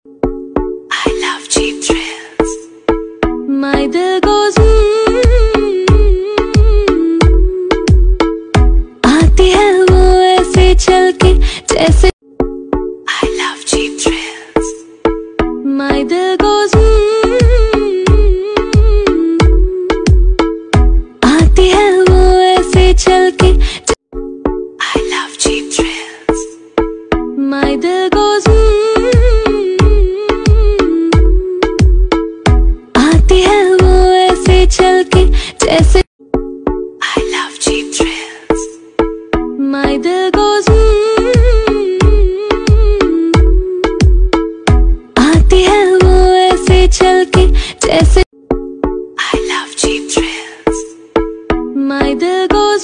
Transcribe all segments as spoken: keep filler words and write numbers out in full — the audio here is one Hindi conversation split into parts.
I love cheap thrills. My दिल goes आती है वो ऐसे चल के जैसे I love cheap thrills. My दिल goes आती है वो ऐसे चल के I love cheap thrills. My दिल goes आती है वो ऐसे चल के जैसे I love cheap thrills. My दिल goes आती है वो ऐसे चल के जैसे I love cheap thrills. My दिल goes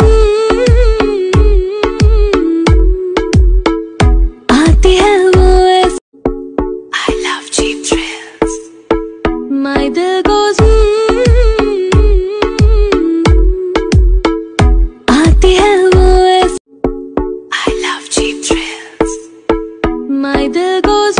आती है वो ऐसे I love cheap thrills. My दिल goes आती है वो ऐसे I love cheap thrills. My दिल goes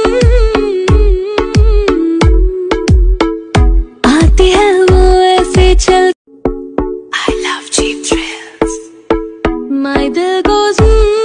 आती है वो ऐसे चल I love cheap thrills. My दिल goes